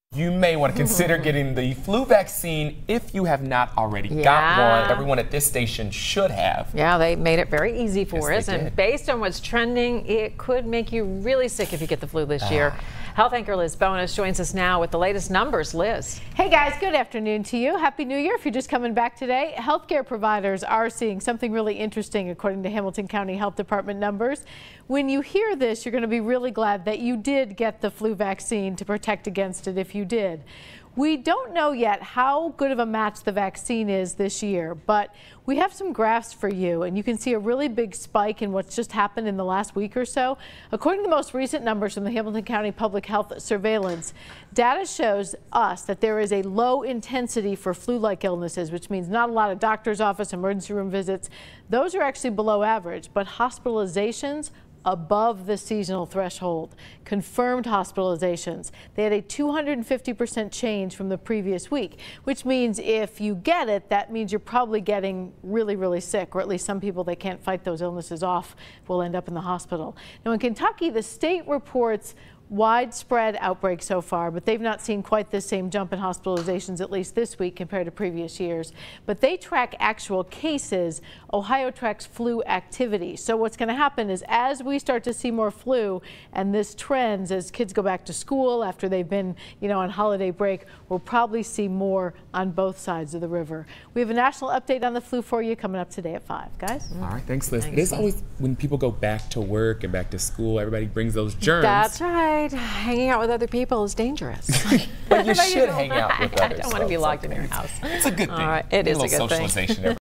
You may want to consider getting the flu vaccine if you have not already got one. Everyone at this station should have. Yeah, they made it very easy for us. They did. And based on what's trending, it could make you really sick if you get the flu this year. Health anchor Liz Bonus joins us now with the latest numbers. Liz. Hey guys, good afternoon to you. Happy New Year if you're just coming back today. Healthcare providers are seeing something really interesting according to Hamilton County Health Department numbers. When you hear this, you're going to be really glad that you did get the flu vaccine to protect against it if you did. We don't know yet how good of a match the vaccine is this year, but we have some graphs for you, and you can see a really big spike in what's just happened in the last week or so. According to the most recent numbers from the Hamilton County Public Health Surveillance, data shows us that there is a low intensity for flu-like illnesses, which means not a lot of doctor's office, emergency room visits. Those are actually below average, but hospitalizations above the seasonal threshold. Confirmed hospitalizations, they had a 250% change from the previous week, which means if you get it, that means you're probably getting really, really sick, or at least some people that can't fight those illnesses off will end up in the hospital. Now in Kentucky, the state reports widespread outbreak so far, but they've not seen quite the same jump in hospitalizations, at least this week, compared to previous years. But they track actual cases. Ohio tracks flu activity. So what's going to happen is as we start to see more flu and this trends as kids go back to school after they've been, on holiday break, we'll probably see more on both sides of the river. We have a national update on the flu for you coming up today at 5, guys. All right, thanks, Liz. It is always when people go back to work and back to school, everybody brings those germs. That's right. Hanging out with other people is dangerous. But you should hang out with others. I don't want to be locked in your house. It's a good thing. All right, it is a good thing. Socialization.